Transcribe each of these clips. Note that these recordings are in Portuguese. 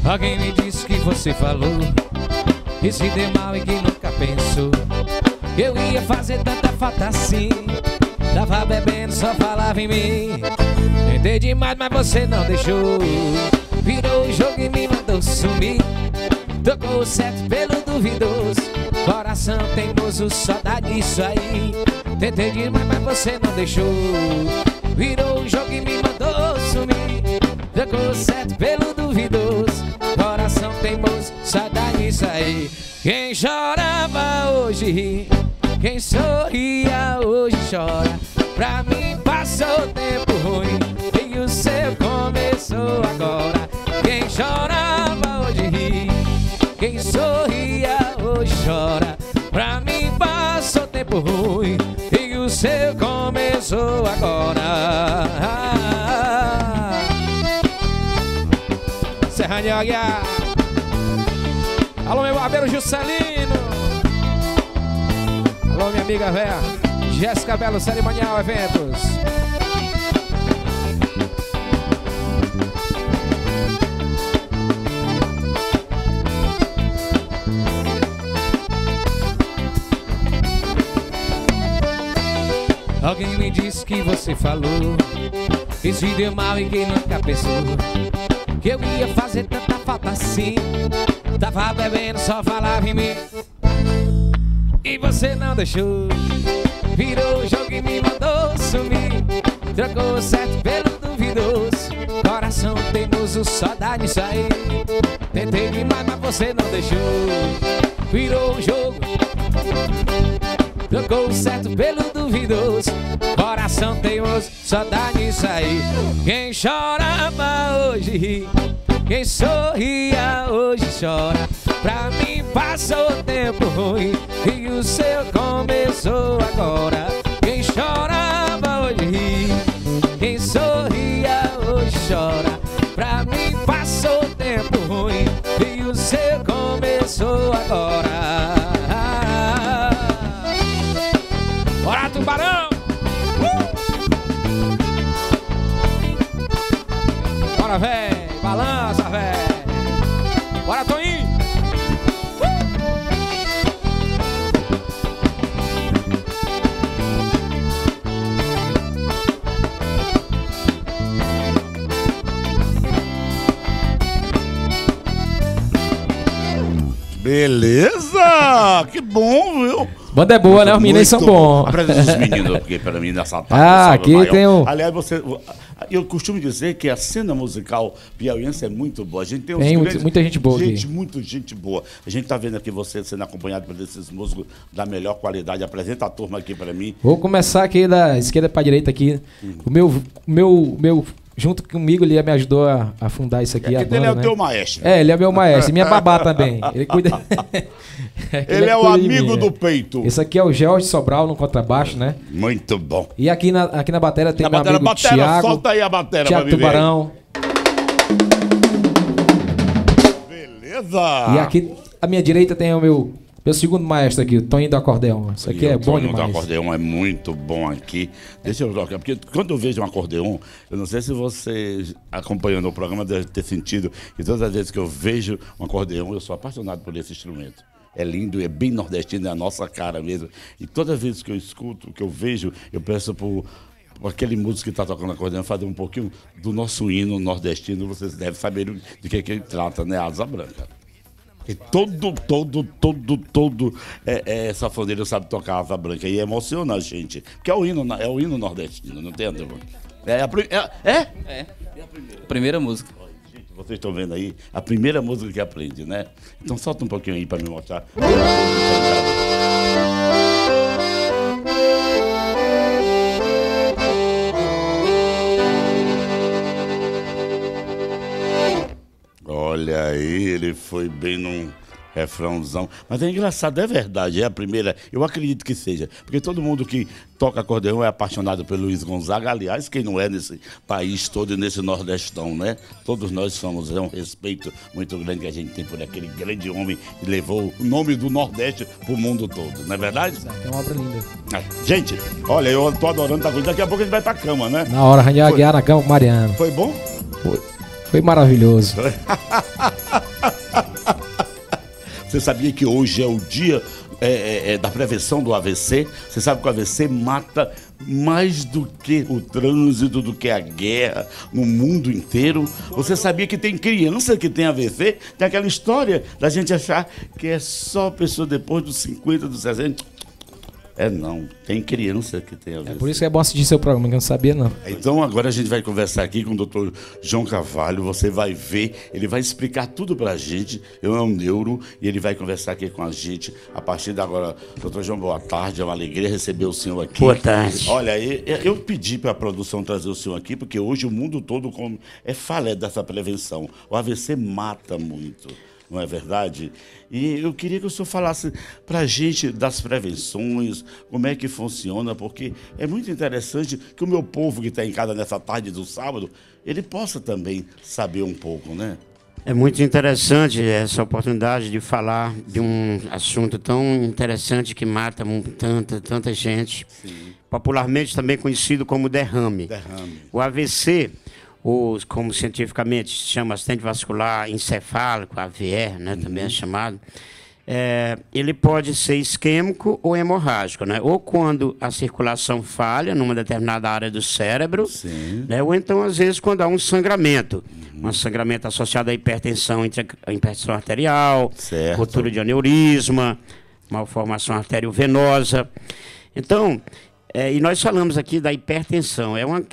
Alguém me disse que você falou e se deu mal e que nunca pensou que eu ia fazer tanta falta assim. Tava bebendo, só falava em mim. Tentei demais, mas você não deixou. Virou o jogo e me mandou sumir. Tocou o certo pelo duvidoso. Coração teimoso, só dá nisso aí. Tentei demais, mas você não deixou. Virou o jogo e me mandou sumir. Tocou o certo pelo duvidoso. Coração teimoso, só dá nisso aí. Quem chorava hoje ri, quem sorria hoje chora. Pra mim passou tempo ruim e o seu começou agora. Quem chorava hoje ri, quem sorria hoje chora. Pra mim passou tempo ruim e o seu começou agora. Serra de Águia. Alô, meu barbeiro Juscelino. Alô, minha amiga véia Jéssica Belo, Cerimonial Eventos. Alguém me disse que você falou que se deu mal e que nunca pensou que eu ia fazer tanta falta assim. Tava bebendo, só falava em mim e você não deixou. Virou o jogo e me mandou sumir. Trocou o certo pelo duvidoso. Coração teimoso, só dá nisso aí. Tentei demais, mas você não deixou. Virou o jogo, trocou o certo pelo duvidoso. Coração teimoso, só dá nisso aí. Quem chorava hoje ri, quem sorria hoje chora. Pra mim passou tempo ruim e o seu começou agora. Quem chorava hoje ri, quem sorria hoje chora. Pra mim passou tempo ruim e o seu começou agora. Bora, Tubarão! Bora, véi! Balança, véi! Bora, Toninho! Beleza! Que bom, viu? Banda é boa, né? Os meninos são bons. Apresenta os meninos aqui para mim nessa tarde. Aqui maior. tem um... Aliás, eu costumo dizer que a cena musical piauiense é muito boa. A gente tem, muita gente boa aqui. Muita gente boa. A gente tá vendo aqui você sendo acompanhado por esses músicos da melhor qualidade. Apresenta a turma aqui para mim. Vou começar aqui da esquerda para direita aqui. O meu junto comigo, ele me ajudou a fundar isso aqui. Ele é o teu maestro. É, ele é meu maestro. E minha babá também. Ele cuida... ele é o amigo do peito. Esse aqui é o Jorge Sobral no contrabaixo, né? Muito bom. E aqui na bateria tem meu amigo Thiago. Solta aí a bateria Thiago Tubarão. Beleza. E aqui à minha direita tem o meu segundo maestro aqui, o Toninho do Acordeão. Isso aqui é bom demais. O Toninho do Acordeão é muito bom aqui. Deixa eu tocar, porque quando eu vejo um acordeão, eu não sei se você, acompanhando o programa, deve ter sentido, e todas as vezes que eu vejo um acordeão, eu sou apaixonado por esse instrumento. É lindo, é bem nordestino, é a nossa cara mesmo. E todas as vezes que eu escuto, que eu vejo, eu peço por aquele músico que está tocando acordeão, fazer um pouquinho do nosso hino nordestino. Vocês devem saber de que ele trata, né? Asa Branca. E todo safoneiro sabe tocar Asa Branca. E emociona a gente. Porque é o hino nordestino, não tem, André? É a primeira. Primeira música. Gente, vocês estão vendo aí? A primeira música que aprende, né? Então solta um pouquinho aí para me mostrar. Olha aí, ele foi bem num refrãozão. Mas é engraçado, é verdade, é a primeira. Eu acredito que seja. Porque todo mundo que toca acordeão é apaixonado pelo Luiz Gonzaga. Aliás, quem não é nesse país todo e nesse Nordestão, né? Todos nós somos. É um respeito muito grande que a gente tem por aquele grande homem que levou o nome do Nordeste pro mundo todo, não é verdade? É uma obra linda. Gente, olha, eu tô adorando a coisa. Daqui a pouco a gente vai pra cama, né? Na hora, a gente vai na cama com o Mariano. Foi bom? Foi maravilhoso. Você sabia que hoje é o dia da prevenção do AVC? Você sabe que o AVC mata mais do que o trânsito, do que a guerra no mundo inteiro. Você sabia que tem criança que tem AVC? Tem aquela história da gente achar que é só pessoa depois dos 50, dos 60. Não, tem criança que tem AVC. É por isso que é bom assistir seu programa, que eu não sabia, não. Então agora a gente vai conversar aqui com o Dr. João Carvalho, você vai ver, ele vai explicar tudo pra gente, eu é um neuro, e ele vai conversar aqui com a gente a partir de agora. Dr. João, boa tarde, é uma alegria receber o senhor aqui. Boa tarde. Olha, eu pedi para a produção trazer o senhor aqui, porque hoje o mundo todo fala dessa prevenção. O AVC mata muito. Não é verdade? E eu queria que o senhor falasse para a gente das prevenções, como é que funciona, porque é muito interessante que o meu povo que está em casa nessa tarde do sábado, ele possa também saber um pouco, né? É muito interessante essa oportunidade de falar de um assunto tão interessante que mata tanta gente. Sim. Popularmente também conhecido como derrame. O AVC... ou como cientificamente se chama acidente vascular encefálico, AVE, né, também é chamado, ele pode ser isquêmico ou hemorrágico, né? Ou quando a circulação falha numa determinada área do cérebro, né? Ou então, às vezes, quando há um sangramento. Um sangramento associado à hipertensão, hipertensão arterial, ruptura de aneurisma, malformação arteriovenosa. Então... e nós falamos aqui da hipertensão.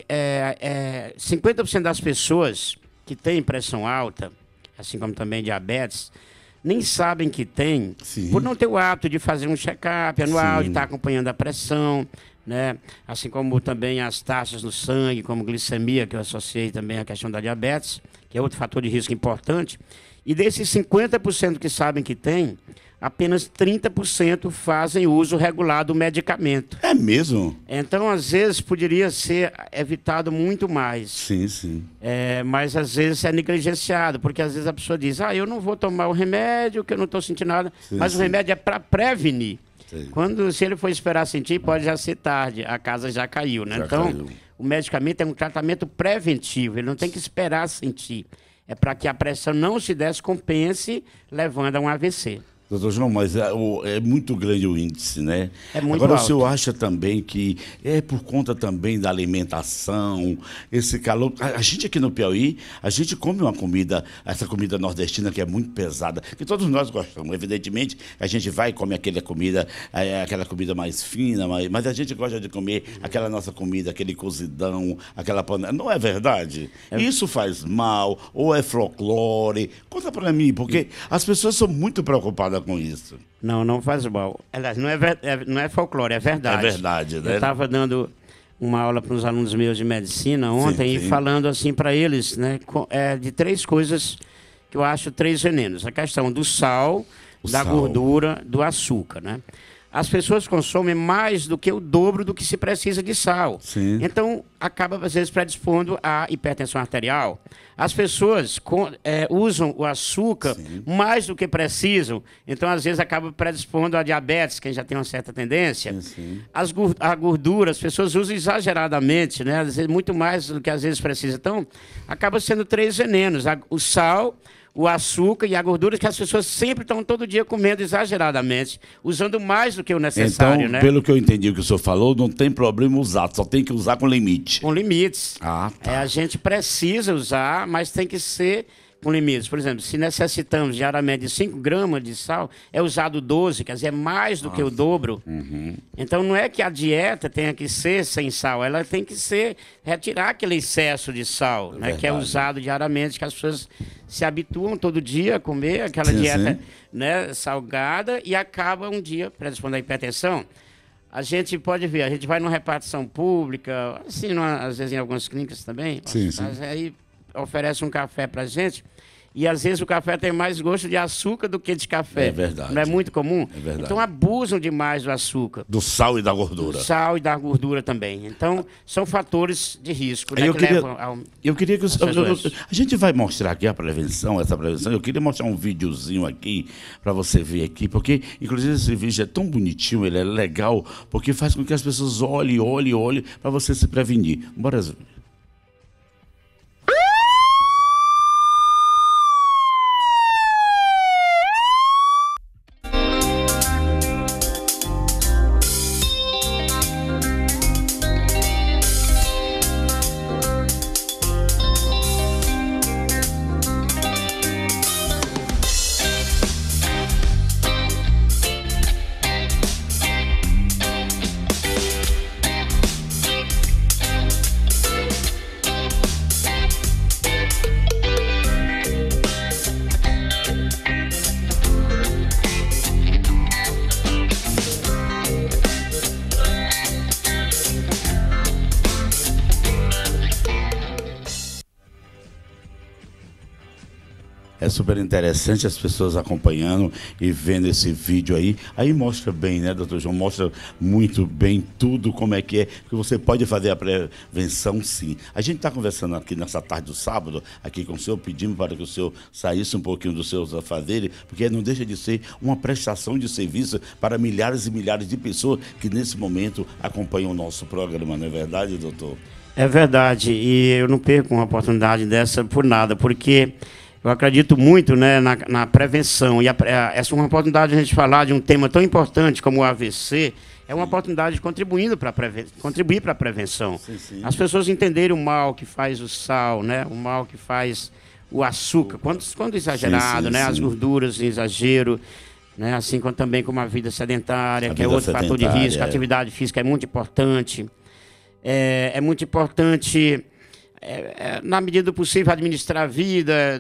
50% das pessoas que têm pressão alta, assim como também diabetes, nem sabem que tem, por não ter o hábito de fazer um check-up anual, de estar acompanhando a pressão, né? Assim como também as taxas no sangue, como glicemia, que eu associei também à questão da diabetes, que é outro fator de risco importante. E desses 50% que sabem que tem, apenas 30% fazem uso regular do medicamento. É mesmo? Então, às vezes, poderia ser evitado muito mais. Sim. Mas, às vezes, é negligenciado, porque, às vezes, a pessoa diz, eu não vou tomar o remédio, que eu não estou sentindo nada. Mas o remédio é para prevenir. Se ele for esperar sentir, pode já ser tarde, a casa já caiu, né? Então, o medicamento é um tratamento preventivo, ele não tem que esperar sentir. É para que a pressão não se descompense, levando a um AVC. Doutor João, mas é muito grande o índice, né? É muito Agora, alto. o senhor acha também que é por conta também da alimentação, esse calor... A gente aqui no Piauí, a gente come essa comida nordestina que é muito pesada, que todos nós gostamos. Evidentemente, a gente vai e come aquela comida mais fina, mas a gente gosta de comer aquela nossa comida, aquele cozidão, aquela panela. Não é verdade? Isso faz mal, ou é folclore? Conta pra mim, porque as pessoas são muito preocupadas com isso. Não faz mal. Aliás, não é folclore, é verdade. É verdade, né? Eu estava dando uma aula para uns alunos meus de medicina ontem e falando assim para eles, né, de 3 coisas que eu acho 3 venenos. A questão do sal, gordura, do açúcar, né? As pessoas consomem mais do que o dobro do que se precisa de sal. Sim. Então, acaba, às vezes, predispondo à hipertensão arterial. As pessoas usam o açúcar mais do que precisam. Então, às vezes, acaba predispondo à diabetes, quem já tem uma certa tendência. A gordura, as pessoas usam exageradamente, né? Às vezes, muito mais do que às vezes precisa. Então, acaba sendo 3 venenos. O sal, o açúcar e a gordura que as pessoas sempre estão todo dia comendo exageradamente, usando mais do que o necessário, então, né? Pelo que eu entendi o que o senhor falou, não tem problema usar, só tem que usar com limite. Com limites. Ah, tá. A gente precisa usar, mas tem que ser com limites. Por exemplo, se necessitamos diariamente de 5 gramas de sal, é usado 12, quer dizer, é mais do que o dobro. Então, não é que a dieta tenha que ser sem sal, ela tem que retirar aquele excesso de sal, né, que é usado diariamente, que as pessoas se habituam todo dia a comer aquela dieta, né, salgada e acaba um dia predispondo à hipertensão. A gente pode ver, a gente vai numa repartição pública, assim, às vezes em algumas clínicas também, aí oferece um café pra gente e às vezes o café tem mais gosto de açúcar do que de café. É verdade. Não é muito comum? É verdade. Então abusam demais do açúcar. Do sal e da gordura. Do sal e da gordura também. Então são fatores de risco, né, eu queria que a gente vai mostrar aqui essa prevenção. Eu queria mostrar um videozinho aqui para você ver aqui, porque inclusive esse vídeo é tão bonitinho, ele é legal, porque faz com que as pessoas olhem para você se prevenir. Bora ver. É super interessante as pessoas acompanhando e vendo esse vídeo aí. Aí mostra bem, né, doutor João? Mostra muito bem tudo, como é que você pode fazer a prevenção, sim. A gente está conversando aqui nessa tarde do sábado, aqui com o senhor, pedindo para que o senhor saísse um pouquinho dos seus afazeres, porque não deixa de ser uma prestação de serviço para milhares e milhares de pessoas que nesse momento acompanham o nosso programa, não é verdade, doutor? É verdade, e eu não perco uma oportunidade dessa por nada, porque eu acredito muito, né, na prevenção. E essa é uma oportunidade de a gente falar de um tema tão importante como o AVC, é uma oportunidade de contribuir para a prevenção. Sim, sim. As pessoas entenderem o mal que faz o sal, né, o mal que faz o açúcar, quando exagerado, né, as gorduras em exagero, né, assim também como a vida sedentária, que é outro fator de risco. A atividade física é muito importante. É muito importante... na medida do possível, administrar a vida,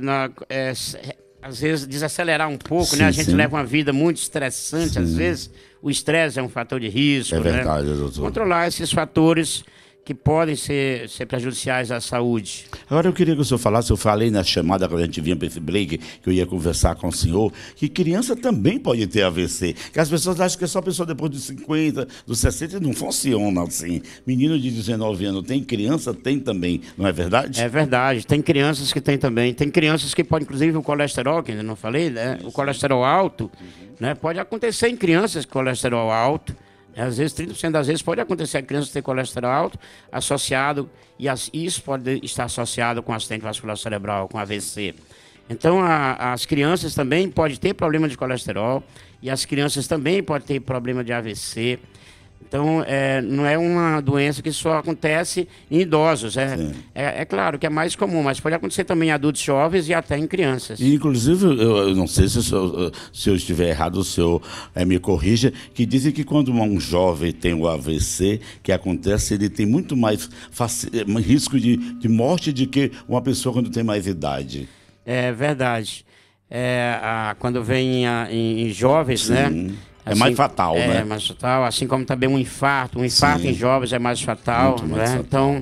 às vezes desacelerar um pouco, sim, né? A gente leva uma vida muito estressante, sim. Às vezes o estresse é um fator de risco. É verdade, né? Doutor. Controlar esses fatores que podem ser prejudiciais à saúde. Agora eu queria que o senhor falasse, eu falei na chamada quando a gente vinha para esse break, que eu ia conversar com o senhor, que criança também pode ter AVC, que as pessoas acham que é só pessoa depois dos 50, dos 60, e não funciona assim. Menino de 19 anos tem, criança tem também, não é verdade? É verdade, tem crianças que tem também, tem crianças que podem, inclusive o colesterol, que ainda não falei, né? O colesterol alto, né? Pode acontecer em crianças com colesterol alto. Às vezes, 30% das vezes pode acontecer a criança ter colesterol alto associado, e isso pode estar associado com acidente vascular cerebral, com AVC. Então, as crianças também podem ter problema de colesterol, e as crianças também podem ter problema de AVC. Então, não é uma doença que só acontece em idosos. É claro que é mais comum, mas pode acontecer também em adultos jovens e até em crianças. E, inclusive, eu não sei se eu estiver errado, o senhor me corrija, que dizem que quando um jovem tem o AVC, que acontece, ele tem muito mais risco de morte do que uma pessoa quando tem mais idade. É verdade. Quando vem em jovens, sim, né? É assim, mais fatal, né? É mais fatal, assim como também um infarto. Um infarto, sim, em jovens é mais fatal, né? Mais fatal. Então,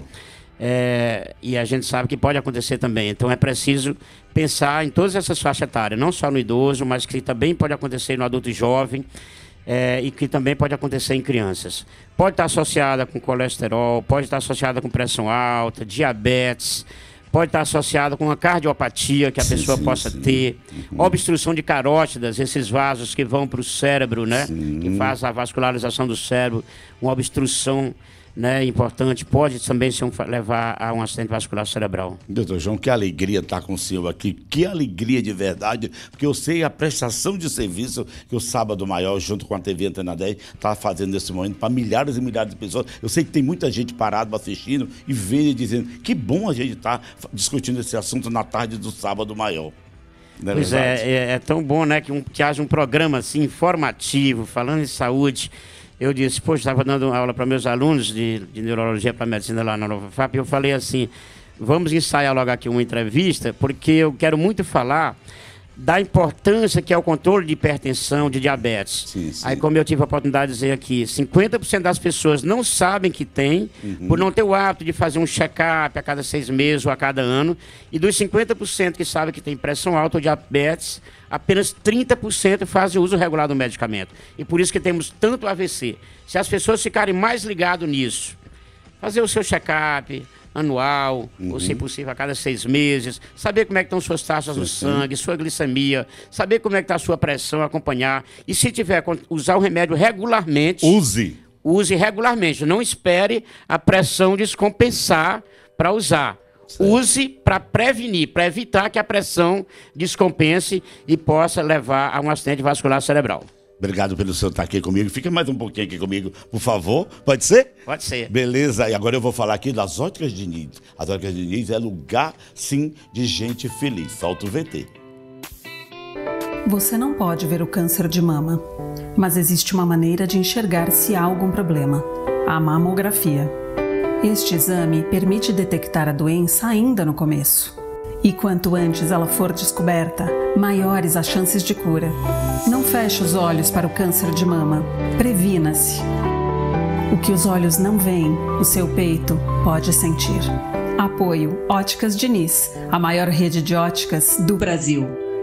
e a gente sabe que pode acontecer também. Então é preciso pensar em todas essas faixas etárias, não só no idoso, mas que também pode acontecer no adulto jovem, e que também pode acontecer em crianças. Pode estar associada com colesterol, pode estar associada com pressão alta, diabetes, pode estar associado com uma cardiopatia que a pessoa possa ter, obstrução de carótidas, esses vasos que vão para o cérebro, né? Que faz a vascularização do cérebro, uma obstrução, né, importante, pode também levar a um acidente vascular cerebral. Doutor João, que alegria estar com o senhor aqui, que alegria de verdade, porque eu sei a prestação de serviço que o Sábado Maior, junto com a TV Antena 10, está fazendo nesse momento para milhares e milhares de pessoas. Eu sei que tem muita gente parada assistindo e vendo e dizendo que bom a gente estar discutindo esse assunto na tarde do Sábado Maior. Pois é tão bom, né, que haja um programa assim, informativo, falando em saúde. Eu disse, poxa, estava dando aula para meus alunos de neurologia para medicina lá na Nova FAP, e eu falei assim, vamos ensaiar logo aqui uma entrevista, porque eu quero muito falar da importância que é o controle de hipertensão, de diabetes. Sim. Aí, como eu tive a oportunidade de dizer aqui, 50% das pessoas não sabem que tem, por não ter o hábito de fazer um check-up a cada 6 meses ou a cada ano, e dos 50% que sabem que tem pressão alta ou diabetes, apenas 30% fazem uso regular do medicamento. E por isso que temos tanto AVC. Se as pessoas ficarem mais ligadas nisso, fazer o seu check-up anual, ou se possível a cada 6 meses, saber como é que estão suas taxas do sangue, sua glicemia, saber como é que está a sua pressão, acompanhar. E se tiver, usar o remédio regularmente. Use regularmente, não espere a pressão descompensar para usar. Certo. Use para prevenir, para evitar que a pressão descompense e possa levar a um acidente vascular cerebral. Obrigado pelo senhor estar aqui comigo. Fica mais um pouquinho aqui comigo, por favor. Pode ser? Pode ser. Beleza. E agora eu vou falar aqui das Óticas Diniz. As Óticas Diniz é lugar, sim, de gente feliz. Solta o VT. Você não pode ver o câncer de mama, mas existe uma maneira de enxergar se há algum problema: a mamografia. Este exame permite detectar a doença ainda no começo. E quanto antes ela for descoberta, maiores as chances de cura. Não feche os olhos para o câncer de mama. Previna-se. O que os olhos não veem, o seu peito pode sentir. Apoio Óticas Diniz, a maior rede de óticas do Brasil.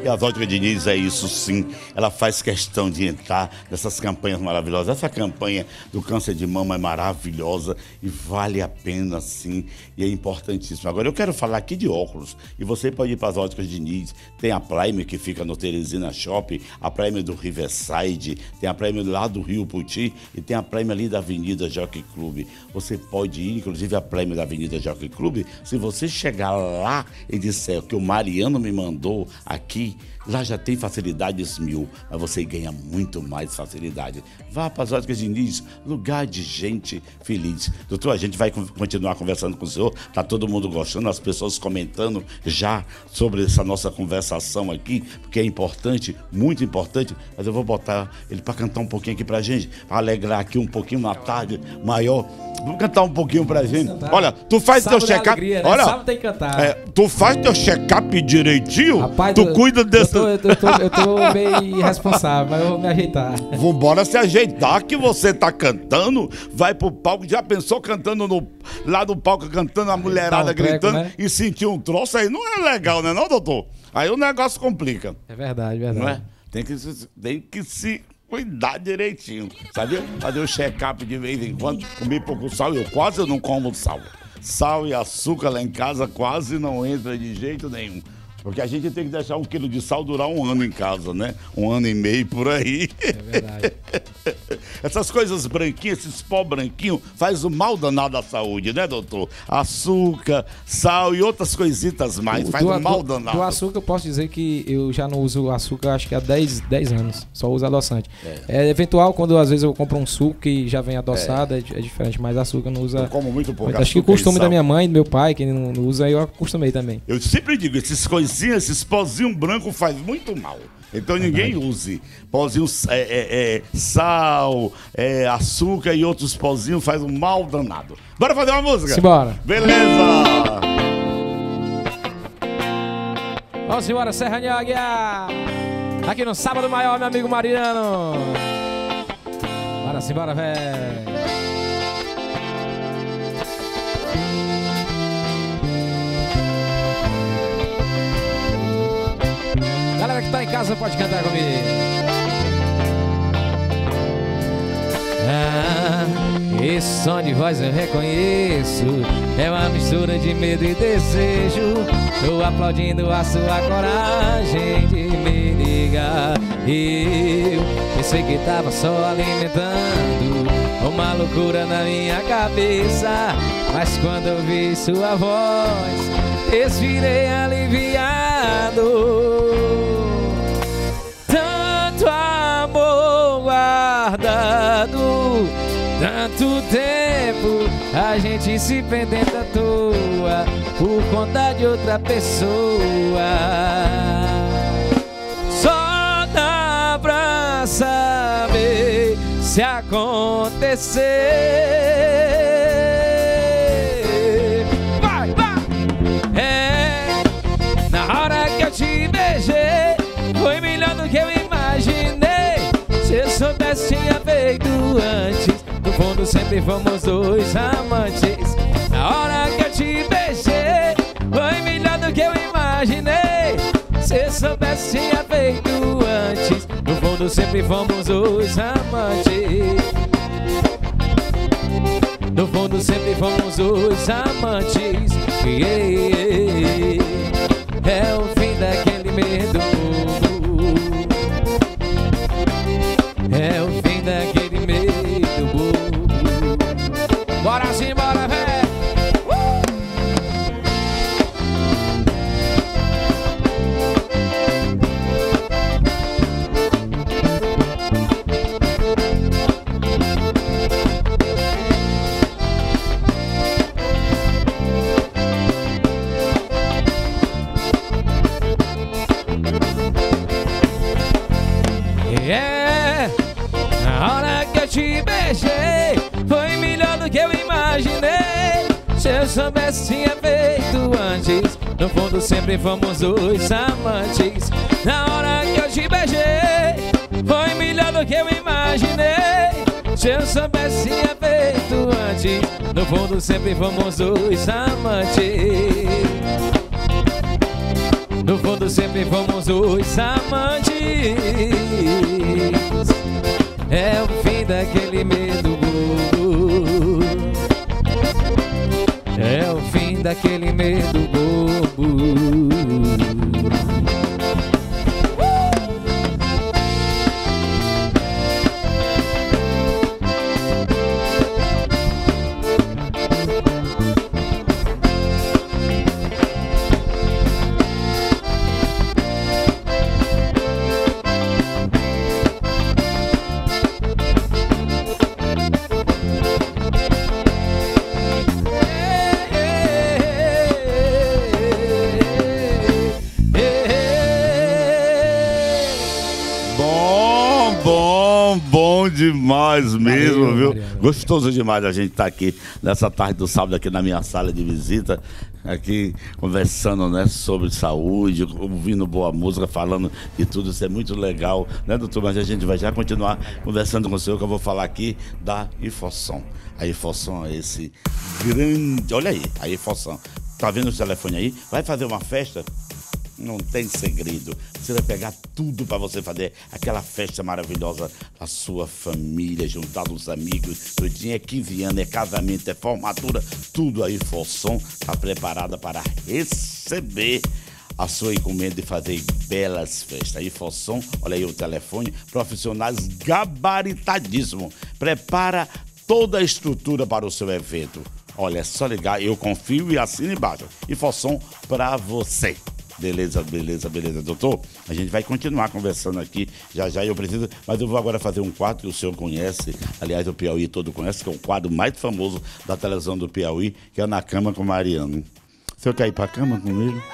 E a Óticas Diniz é isso sim, ela faz questão de entrar nessas campanhas maravilhosas. Essa campanha do câncer de mama é maravilhosa e vale a pena sim, e é importantíssimo. Agora eu quero falar aqui de óculos, e você pode ir para as Óticas Diniz, tem a Prime que fica no Teresina Shopping, a Prime do Riverside, tem a Prime lá do Rio Puti e tem a Prime ali da Avenida Jockey Club. Você pode ir, inclusive a Prime da Avenida Jockey Club, se você chegar lá e disser que o Mariano me mandou aqui, lá já tem facilidades 1000, mas você ganha muito mais facilidade. Vá para as Óticas Diniz, lugar de gente feliz. Doutor, a gente vai continuar conversando com o senhor, tá todo mundo gostando, as pessoas comentando já sobre essa nossa conversação aqui, porque é importante, muito importante, mas eu vou botar ele para cantar um pouquinho aqui pra gente, para alegrar aqui um pouquinho na tarde maior. Vamos cantar um pouquinho pra gente. Olha, tu faz teu check-up. Né? Olha, sábado tem que cantar. Tu faz teu check-up direitinho? Rapaz, tu cuida desse. Eu tô meio irresponsável, mas eu vou me ajeitar. Vambora se ajeitar que você tá cantando, vai pro palco, já pensou cantando lá do palco, cantando a mulherada gritando, né? E sentir um troço aí, não é legal, né não, doutor? Aí o negócio complica. É verdade, verdade. Não é? Tem que se cuidar direitinho, sabe? Fazer o check-up de vez em quando, comer pouco sal, eu quase não como sal. Sal e açúcar lá em casa quase não entra de jeito nenhum. Porque a gente tem que deixar 1 quilo de sal durar 1 ano em casa, né? 1 ano e meio por aí. É verdade. Essas coisas branquinhas, esses pó branquinho, faz um mal danado à saúde, né, doutor? Açúcar, sal e outras coisitas mais, faz um mal danado. Do açúcar eu posso dizer que eu já não uso açúcar acho que há 10 anos, só uso adoçante. É eventual quando às vezes eu compro um suco que já vem adoçado, é diferente, mas açúcar não usa. Eu como muito pouco. Acho que o costume da minha mãe, do meu pai, que não usa, eu acostumei também. Eu sempre digo, esses pozinhos brancos faz muito mal. Então ninguém use. Pozinho sal, açúcar e outros pozinhos faz um mal danado. Bora fazer uma música? Simbora. Beleza! Vamos embora, Serra de Águia. Aqui no Sábado Maior, meu amigo Mariano. Bora simbora, velho. Galera que tá em casa pode cantar comigo. Esse som de voz eu reconheço, é uma mistura de medo e desejo. Tô aplaudindo a sua coragem de me ligar. Eu pensei que tava só alimentando uma loucura na minha cabeça, mas quando eu vi sua voz, respirei aliviado. Tanto amor guardado, tanto tempo a gente se perdendo à toa por conta de outra pessoa. Só dá pra saber se acontecer. Vai, vai! Na hora que eu te beijei, foi melhor do que eu imaginei. Se eu soubesse, tinha feito antes. No fundo sempre fomos dois amantes. Na hora que eu te beijei, foi melhor do que eu imaginei. Se eu soubesse, tinha feito antes. No fundo sempre fomos dois amantes. No fundo sempre fomos dois amantes. É o fim daquele medo. É o fim daquele medo. Bora sim, bora, velho. Na hora que eu te beijei, foi melhor do que eu imaginei. Se eu soubesse, tinha feito antes. No fundo sempre fomos dois amantes. Na hora que eu te beijei, foi melhor do que eu imaginei. Se eu soubesse, tinha feito antes. No fundo sempre fomos dois amantes. No fundo sempre fomos os amantes. É o fim daquele medo bobo. É o fim daquele medo bobo. Demais mesmo, valeu, viu? Mariano. Gostoso demais a gente estar aqui nessa tarde do sábado aqui na minha sala de visita, aqui conversando, né, sobre saúde, ouvindo boa música, falando de tudo. Isso é muito legal, né, doutor? Mas a gente vai já continuar conversando com o senhor, que eu vou falar aqui da Hifossom. A Hifossom é esse grande... Olha aí, a Hifossom. Tá vendo o telefone aí? Vai fazer uma festa? Não tem segredo. Você vai pegar tudo para você fazer aquela festa maravilhosa da sua família, juntar os amigos. O dia é 15 anos, é casamento, é formatura. Tudo aí, Hifossom está preparada para receber a sua encomenda e fazer belas festas. A Hifossom, olha aí o telefone, profissionais gabaritadíssimos. Prepara toda a estrutura para o seu evento. Olha, é só ligar, eu confio e assina embaixo. Hifossom para você. Beleza, beleza, beleza, doutor. A gente vai continuar conversando aqui, já eu preciso, mas eu vou agora fazer um quadro que o senhor conhece, aliás, o Piauí todo conhece, que é o quadro mais famoso da televisão do Piauí, que é Na Cama com Mariano. O senhor quer ir pra cama comigo?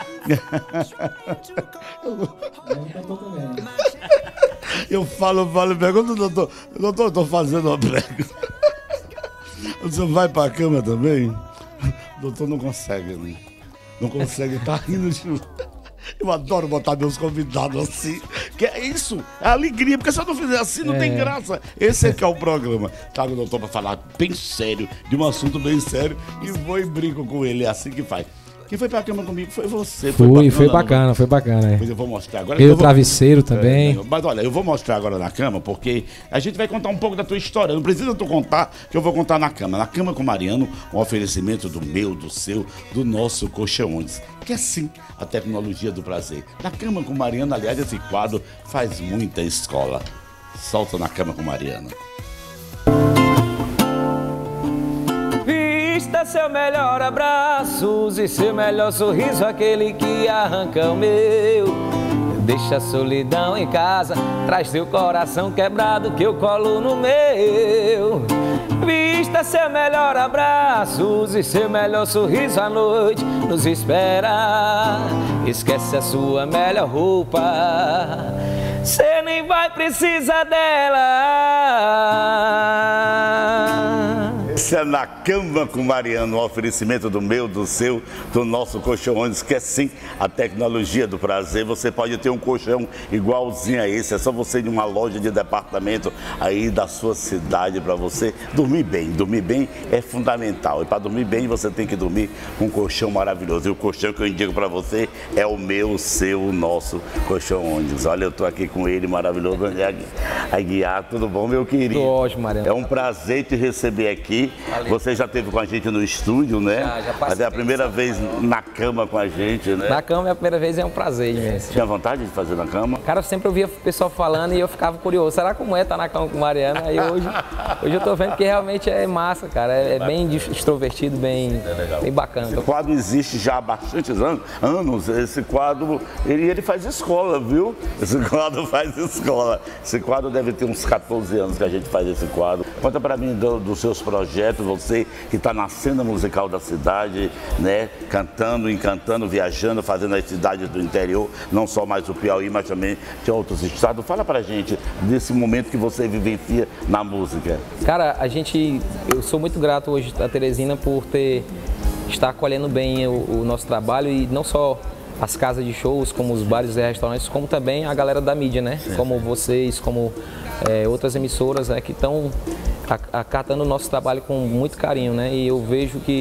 Eu falo, pergunta do doutor, eu tô fazendo uma prega. O senhor vai pra cama também? O doutor não consegue, né? Não consegue, tá rindo de... Eu adoro botar meus convidados assim. Que é isso, é alegria. Porque se eu não fizer assim, não tem graça. Esse é que é o programa. Trago o doutor para falar bem sério, de um assunto bem sério, e vou e brinco com ele. É assim que faz. Quem foi pra cama comigo foi você. Foi bacana. Mas eu vou mostrar agora. Eu travesseiro também. Mas olha, eu vou mostrar agora na cama, porque a gente vai contar um pouco da tua história. Não precisa tu contar, que eu vou contar na cama. Na Cama com Mariano, um oferecimento do meu, do seu, do nosso Colchões. Que é sim a tecnologia do prazer. Na Cama com Mariano, aliás, esse quadro faz muita escola. Solta Na Cama com Mariano. Vista seu melhor abraço e seu melhor sorriso, aquele que arranca o meu. Deixa a solidão em casa, traz teu coração quebrado que eu colo no meu. Vista seu melhor abraço e seu melhor sorriso, à noite nos espera. Esquece a sua melhor roupa, cê nem vai precisar dela. Esse é Na Cama com Mariano, um oferecimento do meu, do seu, do nosso Colchões, que é sim a tecnologia do prazer. Você pode ter um colchão igualzinho a esse, é só você ir em uma loja de departamento aí da sua cidade para você dormir bem. Dormir bem é fundamental, e para dormir bem você tem que dormir com um colchão maravilhoso. E o colchão que eu indico para você é o meu, o seu, o nosso Colchões. Olha, eu tô aqui com ele, maravilhoso, Aguiar. Tudo bom, meu querido? Tudo ótimo, Mariano. É um prazer te receber aqui. Valeu. Você já esteve com a gente no estúdio, né? Já mas é a primeira vez na cama com a gente, né? Na cama é a primeira vez, é um prazer imenso. Tinha vontade de fazer na cama? Cara, eu sempre ouvia o pessoal falando e eu ficava curioso. Será como é estar na cama com o Mariano? Aí hoje eu tô vendo que realmente é massa, cara. É bem extrovertido, bem bacana. Esse quadro existe já há bastantes anos. Esse quadro, ele faz escola, viu? Esse quadro faz escola. Esse quadro deve ter uns 14 anos que a gente faz esse quadro. Conta pra mim dos seus projetos, você que está na cena musical da cidade, né? Cantando, encantando, viajando, fazendo as cidades do interior, não só mais o Piauí, mas também de outros estados. Fala pra gente desse momento que você vivencia na música. Cara, eu sou muito grato hoje a Teresina por estar acolhendo bem o nosso trabalho, e não só as casas de shows, como os bares e restaurantes, como também a galera da mídia, né? Sim. Como vocês, como outras emissoras, né, que estão acatando o nosso trabalho com muito carinho, né? E eu vejo que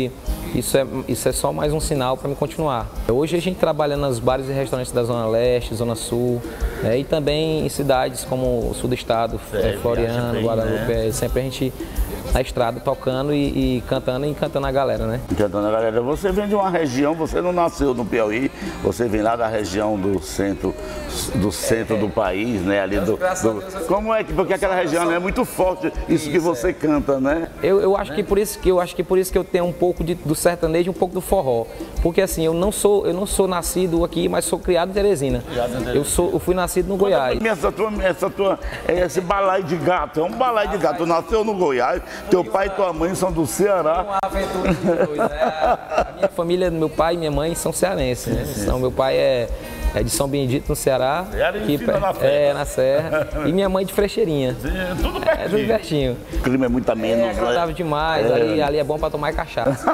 isso é só mais um sinal para me continuar. Hoje a gente trabalha nos bares e restaurantes da Zona Leste, Zona Sul, e também em cidades como o sul do estado, Floriano, Guadalupe, sempre a gente na estrada tocando e cantando a galera, né? Cantando a galera. Você vem de uma região, você não nasceu no Piauí, você vem lá da região do centro do país, né? Ali como é que, porque aquela região é muito forte, isso que você canta, né? Eu acho que por isso que eu tenho um pouco do sertanejo e um pouco do forró. Porque assim, eu não sou nascido aqui, mas sou criado em Teresina. Eu fui nascido no Goiás. Esse balaio de gato, é um balaio de gato. Tu nasceu no Goiás, teu pai e tua mãe são do Ceará. Uma aventura de dois, né? A minha família, meu pai e minha mãe são cearenses, né? Então, meu pai é de São Benedito, no Ceará, na Serra, e minha mãe de Frecheirinha. Tudo pertinho. Tudo pertinho. O clima é muito ameno. É agradável demais, ali é bom para tomar cachaça.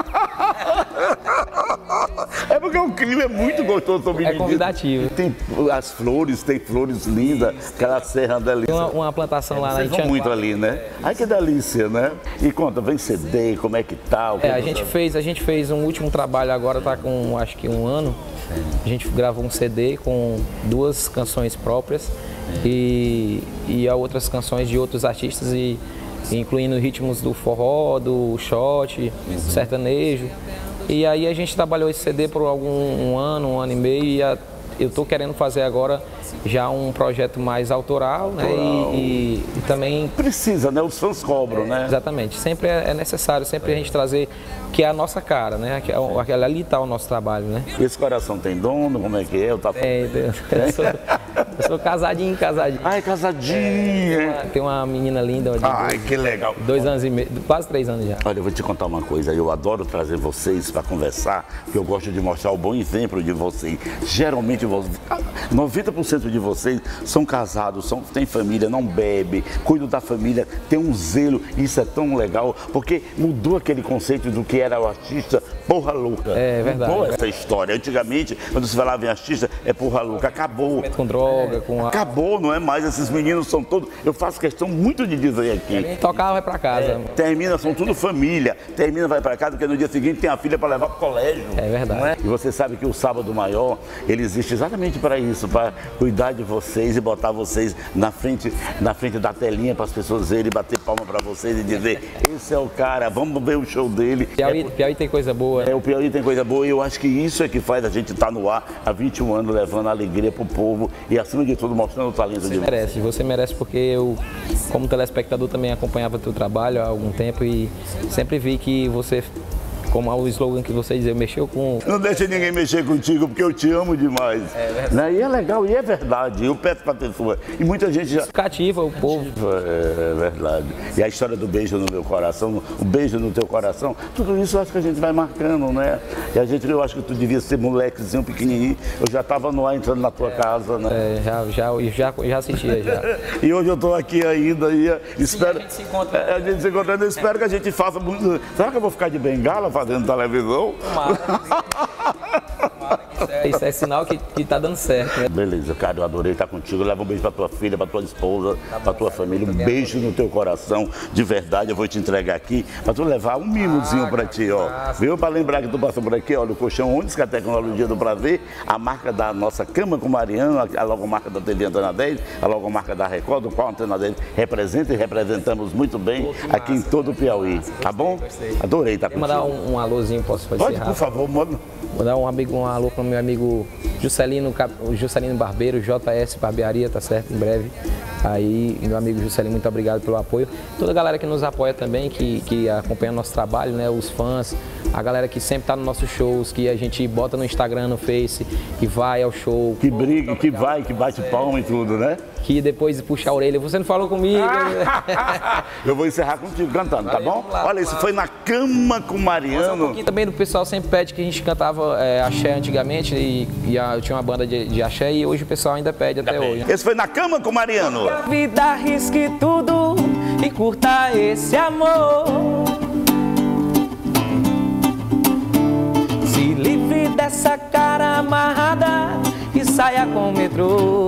É porque o clima é muito gostoso, São Benedito. É convidativo. Tem as flores, tem flores lindas, aquela serra delícia. Tem uma plantação lá na Itianguá. Muito ali, né? Ai, que delícia, né? E conta, vem CD, como é que tá? A gente fez um último trabalho agora, tá com acho que um ano. A gente gravou um CD com 2 canções próprias e outras canções de outros artistas, incluindo ritmos do forró, do shot, do sertanejo. E aí a gente trabalhou esse CD por um ano e meio, e eu estou querendo fazer agora já um projeto mais autoral, né? E também... Precisa, né? Os fãs cobram, né? Exatamente. Sempre é necessário, sempre a gente trazer que é a nossa cara, né? Ali está o nosso trabalho, né? Esse coração tem dono? Como é que é? Eu sou casadinho. Ai, casadinha! Tem uma menina linda. Ai, que legal! 2 anos e meio, quase 3 anos já. Olha, eu vou te contar uma coisa. Eu adoro trazer vocês para conversar, porque eu gosto de mostrar o bom exemplo de vocês. Geralmente, 90% de vocês são casados, têm família, não bebe, cuidam da família, tem um zelo. Isso é tão legal, porque mudou aquele conceito do que era o artista porra louca. É verdade. Mudou essa história. Antigamente, quando se falava em artista, é porra louca. Acabou. Com droga, Acabou, não é mais. Esses meninos são todos... Eu faço questão muito de dizer aqui. Tocar, vai pra casa. Termina, são tudo família. Termina, vai pra casa, porque no dia seguinte tem a filha para levar pro colégio. É verdade. Não é? E você sabe que o Sábado Maior, ele existe exatamente para isso, para cuidar de vocês e botar vocês na frente da telinha para as pessoas verem, bater palma para vocês e dizer: esse é o cara, vamos ver o show dele. Piauí tem coisa boa. O Piauí tem coisa boa, e eu acho que isso é que faz a gente estar no ar há 21 anos, levando alegria pro povo e, acima de tudo, mostrando o talento de vocês. Você merece, porque eu, como telespectador, também acompanhava teu trabalho há algum tempo e sempre vi que você, como o slogan que você dizia, mexeu com... Não deixa ninguém mexer contigo, porque eu te amo demais. É verdade. Né? E é legal, e é verdade. Eu peço pra pessoa. E muita gente já... Cativa o povo. É verdade. E a história do beijo no meu coração, o beijo no teu coração, tudo isso eu acho que a gente vai marcando, né? E a gente, eu acho que tu devia ser molequezinho, pequenininho. Eu já tava no ar entrando na tua casa, né? Já assistia, já. E hoje eu tô aqui ainda e espero... Sim, a gente se encontra. A gente se encontrando, eu espero que a gente faça muito... Será que eu vou ficar de bengala fazendo televisão? Isso é sinal que tá dando certo, né? Beleza, cara, eu adorei estar contigo. Leva um beijo pra tua filha, pra tua esposa, pra tua família. Um beijo no teu coração, de verdade. Eu vou te entregar aqui pra tu levar um mimozinho pra ti, ó. Viu? Pra lembrar que tu passou por aqui, olha, o colchão Ondes, que é a tecnologia do prazer, a marca da nossa Cama com Mariano, a logomarca da TV Antena 10, a logomarca da Record, do qual a Antena 10 representa e representamos muito bem aqui em todo o Piauí. Tá bom? Adorei estar contigo. Mandar um alôzinho, posso fazer? Pode, por favor, manda. Vou dar um alô para o meu amigo Juscelino Barbeiro, JS Barbearia, tá certo? Em breve. Aí, meu amigo Juscelino, muito obrigado pelo apoio. Toda a galera que nos apoia também, que acompanha o nosso trabalho, né? Os fãs, a galera que sempre tá nos nossos shows, que a gente bota no Instagram, no Face, que vai ao show. Que briga, que vai, que bate palma e tudo, né? Que depois puxa a orelha, você não falou comigo. Eu vou encerrar contigo cantando, tá bom? Olha, isso foi na Cama com Mariano. Aqui também o pessoal sempre pede que a gente cantava axé antigamente e eu tinha uma banda de axé e hoje o pessoal ainda pede até hoje. Esse foi na Cama com Mariano. A vida arrisque tudo e curta esse amor. Se livre dessa cara amarrada e saia com o metrô.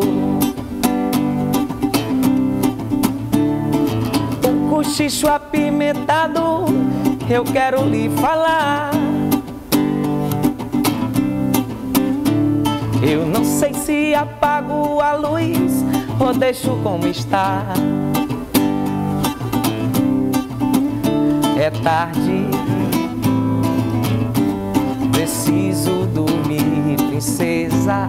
Um cochicho apimentado, eu quero lhe falar. apago a luz ou deixo como está. É tarde, preciso dormir, princesa,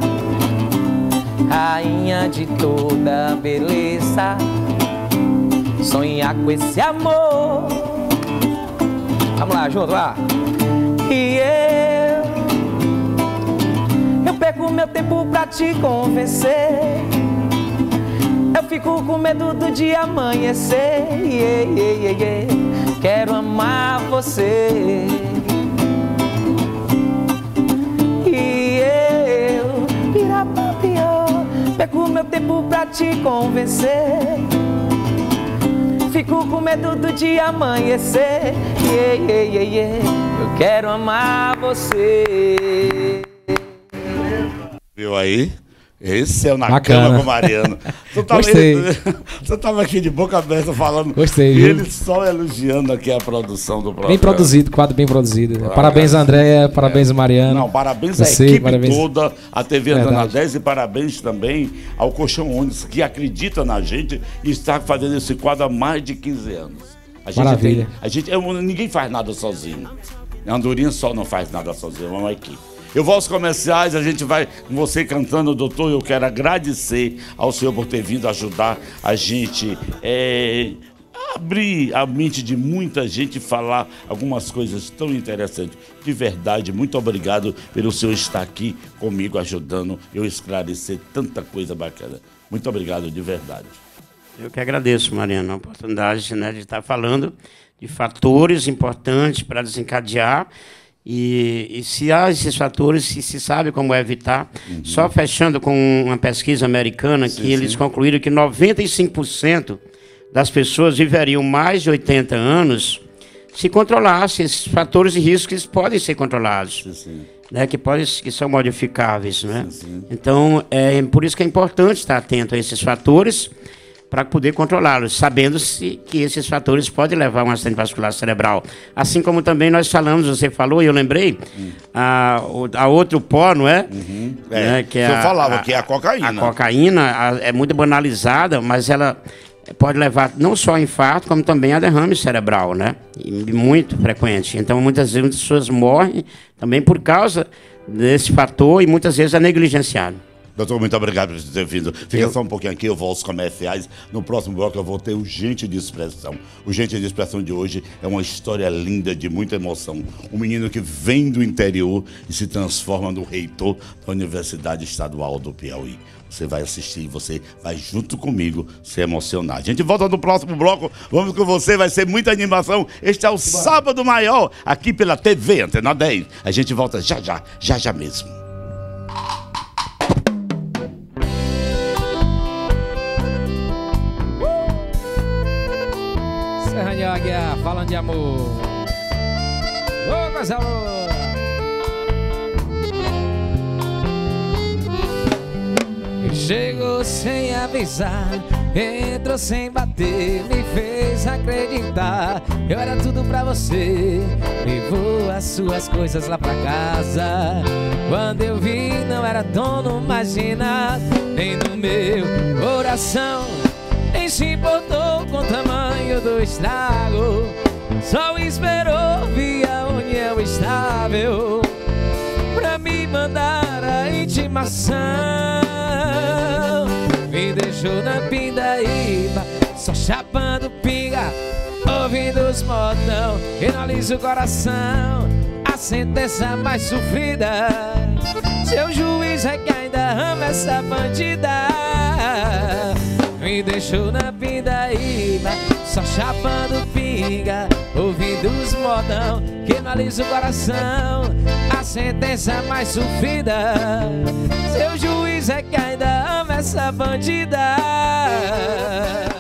rainha de toda beleza. Sonhar com esse amor. Vamos lá, junto lá. E eu perco meu tempo pra te convencer. Eu fico com medo do dia amanhecer. Quero amar você. E eu perco meu tempo pra te convencer. Fico com medo do dia amanhecer. Eu quero amar você. Viu aí? Esse é o Na Bacana. Cama com o Mariano. Você tava aqui de boca aberta falando. Gostei, E viu? ele só elogiando aqui a produção do programa. Bem produzido, quadro bem produzido. Parabéns, Andréia, parabéns, Mariano. Não, parabéns Você, à equipe parabéns. toda, a TV Antena Verdade. 10 e parabéns também ao Colchão Ônibus, que acredita na gente e está fazendo esse quadro há mais de 15 anos. A gente Maravilha. ninguém faz nada sozinho. A Andorinha só não faz nada sozinho, é uma equipe. Eu vou aos comerciais, a gente vai com você cantando, doutor. Eu quero agradecer ao senhor por ter vindo ajudar a gente abrir a mente de muita gente e falar algumas coisas tão interessantes. De verdade, muito obrigado pelo senhor estar aqui comigo, ajudando eu esclarecer tanta coisa bacana. Muito obrigado, de verdade. Eu que agradeço, Mariano, a oportunidade, né, de estar falando de fatores importantes para desencadear. E se há esses fatores, se sabe como evitar. Só fechando com uma pesquisa americana, que eles concluíram que 95% das pessoas viveriam mais de 80 anos se controlassem esses fatores de risco que podem ser controlados. Né, que são modificáveis. Né? Então, é por isso que é importante estar atento a esses fatores para poder controlá-los, sabendo-se que esses fatores podem levar a um acidente vascular cerebral. Assim como também nós falamos, você falou, e eu lembrei, a outro pó, não é? Né, que é que é a cocaína. A cocaína é muito banalizada, mas ela pode levar não só a infarto, como também a derrame cerebral, né? E muito frequente. Então, muitas vezes, as pessoas morrem também por causa desse fator e muitas vezes é negligenciado. Doutor, muito obrigado por ter vindo. Fica só um pouquinho aqui, eu vou aos comerciais. No próximo bloco eu vou ter o Gente de Expressão. O Gente de Expressão de hoje é uma história linda, de muita emoção. Um menino que vem do interior e se transforma no reitor da Universidade Estadual do Piauí. Você vai assistir, você vai junto comigo se emocionar. A gente volta no próximo bloco. Vamos com você, vai ser muita animação. Este é o Sábado Maior, aqui pela TV Antena 10. A gente volta já mesmo. Serra de Águia, falando de amor. Ô, coisa boa! Chegou sem avisar, entrou sem bater, me fez acreditar. Eu era tudo pra você, levou as suas coisas lá pra casa. Quando eu vi, não era dono, imagina, nem no meu coração. Nem se importou com o tamanho do estrago, só esperou vir a união estável pra me mandar a intimação. Me deixou na pindaíba, só chapando pinga, ouvindo os modão, que não alisa o coração, a sentença mais sofrida. Seu juiz é que ainda ama essa bandida. Me deixou na pindaíba, só chapando pinga, ouvindo os modão, que não alisa o coração, a sentença mais sofrida. Seu juiz é que ainda ama essa bandida.